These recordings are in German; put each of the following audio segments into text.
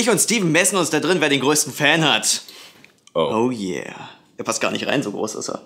Ich und Steven messen uns da drin, wer den größten Fan hat. Oh. Oh yeah. Er passt gar nicht rein, so groß ist er.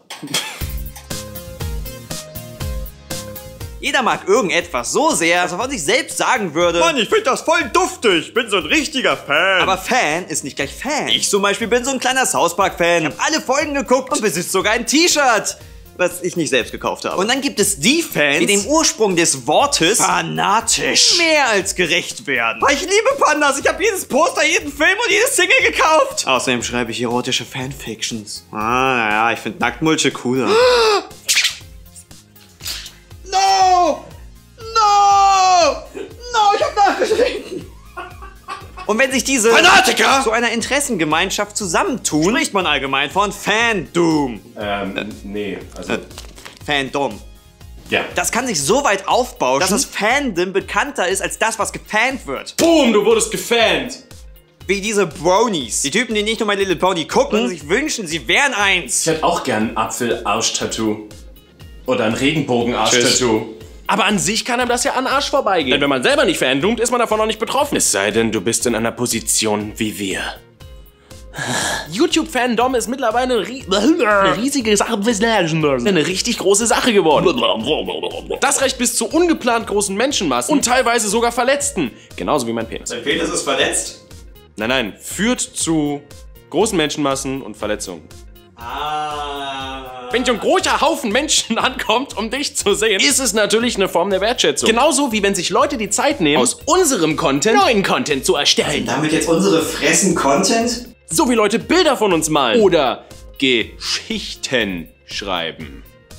Jeder mag irgendetwas so sehr, dass er von sich selbst sagen würde: Mann, ich finde das voll duftig. Ich bin so ein richtiger Fan. Aber Fan ist nicht gleich Fan. Ich zum Beispiel bin so ein kleiner South Park-Fan. Ich habe alle Folgen geguckt und besitze sogar ein T-Shirt, was ich nicht selbst gekauft habe. Und dann gibt es die Fans, die dem Ursprung des Wortes fanatisch mehr als gerecht werden. Ich liebe Pandas. Ich habe jedes Poster, jeden Film und jedes Single gekauft. Außerdem schreibe ich erotische Fanfictions. Naja, ich finde Nacktmulche cooler. No! No! No, ich hab nachgeschrieben. Und wenn sich diese Fanatiker zu einer Interessengemeinschaft zusammentun, spricht man allgemein von Fandom. Nee, also... Fandom. Ja. Das kann sich so weit aufbauschen, dass das Fandom bekannter ist als das, was gefannt wird. Boom, du wurdest gefannt. Wie diese Bronies. Die Typen, die nicht nur My Little Pony gucken, sondern sich wünschen, sie wären eins. Ich hätte auch gern ein Apfel-Arsch-Tattoo. Oder ein Regenbogen-Arsch-Tattoo. Aber an sich kann einem das ja an Arsch vorbeigehen. Denn wenn man selber nicht fandoomt, ist man davon noch nicht betroffen. Es sei denn, du bist in einer Position wie wir. YouTube-Fandom ist mittlerweile eine riesige Sache, eine richtig große Sache geworden. Das reicht bis zu ungeplant großen Menschenmassen und teilweise sogar Verletzten. Genauso wie mein Penis. Dein Penis ist verletzt? Nein, führt zu großen Menschenmassen und Verletzungen. Wenn so ein großer Haufen Menschen ankommt, um dich zu sehen, ist es natürlich eine Form der Wertschätzung. Genauso wie wenn sich Leute die Zeit nehmen, aus unserem Content neuen Content zu erstellen. Damit jetzt unsere Fressen Content? So wie Leute Bilder von uns malen. Oder Geschichten schreiben.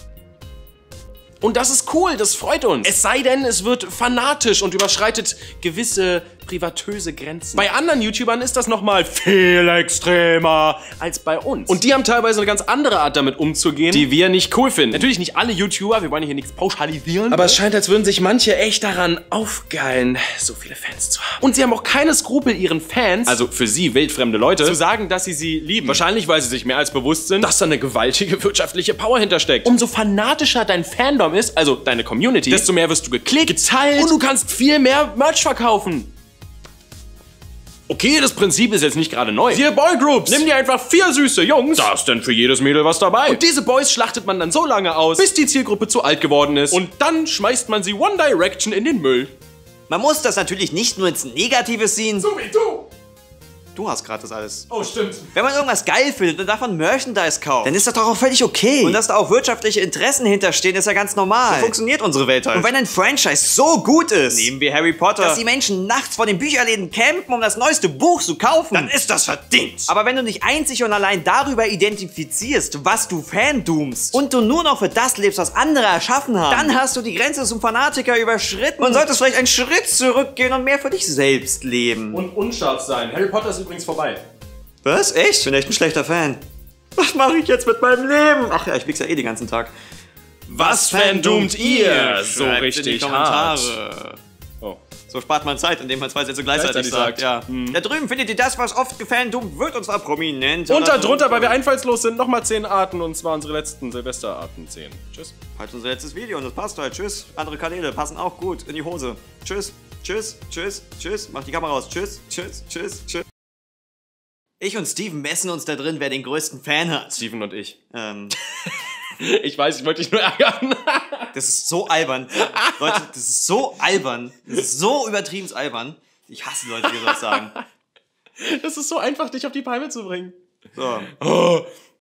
Und das ist cool, das freut uns. Es sei denn, es wird fanatisch und überschreitet gewisse privatöse Grenzen. Bei anderen YouTubern ist das nochmal viel extremer als bei uns. Und die haben teilweise eine ganz andere Art damit umzugehen, die wir nicht cool finden. Natürlich nicht alle YouTuber, wir wollen hier nichts pauschalisieren. Aber es scheint, als würden sich manche echt daran aufgeilen, so viele Fans zu haben. Und sie haben auch keine Skrupel, ihren Fans, also für sie wildfremde Leute, zu sagen, dass sie lieben. Wahrscheinlich, weil sie sich mehr als bewusst sind, dass da eine gewaltige wirtschaftliche Power hintersteckt. Umso fanatischer dein Fandom ist, also deine Community, desto mehr wirst du geklickt, geteilt und du kannst viel mehr Merch verkaufen. Okay, das Prinzip ist jetzt nicht gerade neu. 4 Boygroups. Nimm dir einfach 4 süße Jungs. Da ist dann für jedes Mädel was dabei. Und diese Boys schlachtet man dann so lange aus, bis die Zielgruppe zu alt geworden ist. Und dann schmeißt man sie One Direction in den Müll. Man muss das natürlich nicht nur ins Negative sehen. So wie du. Du hast gerade das alles. Oh, stimmt. Wenn man irgendwas geil findet und davon Merchandise kauft, dann ist das doch auch völlig okay. Und dass da auch wirtschaftliche Interessen hinterstehen, ist ja ganz normal. So funktioniert unsere Welt halt. Und wenn ein Franchise so gut ist, nehmen wir Harry Potter, dass die Menschen nachts vor den Bücherläden campen, um das neueste Buch zu kaufen, dann ist das verdient. Aber wenn du dich einzig und allein darüber identifizierst, was du fandoomst, und du nur noch für das lebst, was andere erschaffen haben, dann hast du die Grenze zum Fanatiker überschritten und solltest vielleicht einen Schritt zurückgehen und mehr für dich selbst leben. Und unscharf sein. Harry Potter ist übrigens vorbei. Was? Echt? Ich bin echt ein schlechter Fan. Was mache ich jetzt mit meinem Leben? Ach ja, ich wichse ja eh den ganzen Tag. Was fandoomt ihr? So Schreibt richtig in die Kommentare. hart. Oh. So spart man Zeit, indem man 2 Sätze gleichzeitig sagt. Ja. Da drüben findet ihr das, was oft gefandoomt wird, und zwar prominent. Und darunter, weil wir einfallslos sind, nochmal 10 Arten, und zwar unsere letzten Silvesterarten 10. Tschüss. Halt unser letztes Video und das passt halt. Tschüss. Andere Kanäle passen auch gut in die Hose. Tschüss. Tschüss. Tschüss. Tschüss. Mach die Kamera aus. Tschüss. Tschüss. Tschüss. Tschüss. Ich und Steven messen uns da drin, wer den größten Fan hat. Steven und ich. Ich weiß, ich wollte dich nur ärgern. Das ist so albern. Leute, das ist so albern. Das ist so übertrieben albern. Ich hasse Leute, die sowas sagen. Das ist so einfach, dich auf die Palme zu bringen. So. Oh.